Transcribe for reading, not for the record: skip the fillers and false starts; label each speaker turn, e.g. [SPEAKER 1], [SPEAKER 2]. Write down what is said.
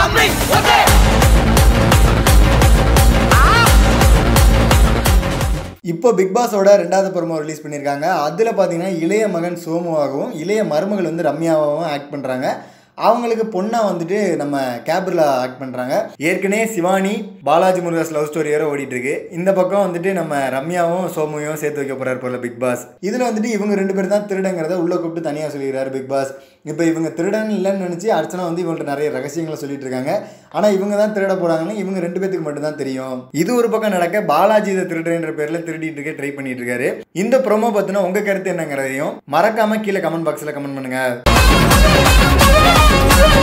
[SPEAKER 1] இப்போ பிக் பாஸோட ரெண்டாவது promo release பண்ணியிருக்காங்க. அதில் பார்த்தீங்கன்னா இளைய மகன் சோமுவாகவும் இளைய மருமகள் வந்து ரம்யாவாகவும் ஆக்ட் பண்ணுறாங்க. அவங்களுக்கு பொண்ணாக வந்துட்டு நம்ம கேப்ரிலா ஆக்ட் பண்ணுறாங்க. ஏற்கனவே சிவானி பாலாஜி முருகாஸ் லவ் ஸ்டோரி வேறு ஓடிட்டுருக்கு. இந்த பக்கம் வந்துட்டு நம்ம ரம்யாவும் சோமுவையும் சேர்த்து வைக்க போகிறார் போல பிக் பாஸ். இதில் வந்துட்டு இவங்க 2 பேர் தான் திருடங்கிறத உள்ளே கூப்பிட்டு தனியாக சொல்லிடுறாரு பிக் பாஸ். இப்போ இவங்க திருடன் இல்லைன்னு நினச்சி அர்ச்சனா வந்து இவங்கள்ட்ட நிறைய ரகசியங்களை சொல்லிட்டு இருக்காங்க. ஆனால் இவங்க தான் திருட போகிறாங்கன்னு இவங்க 2 பேருக்கு மட்டும் தான் தெரியும். இது ஒரு பக்கம் நடக்க பாலாஜி இதை திருடுன்ற பேரில் திருடிட்டு இருக்க ட்ரை பண்ணிட்டு இருக்காரு. இந்த ப்ரோமோ பார்த்தினா உங்கள் கருத்து என்னங்கிறதையும் மறக்காமல் கீழே கமெண்ட் பாக்ஸில் கமெண்ட் பண்ணுங்கள்.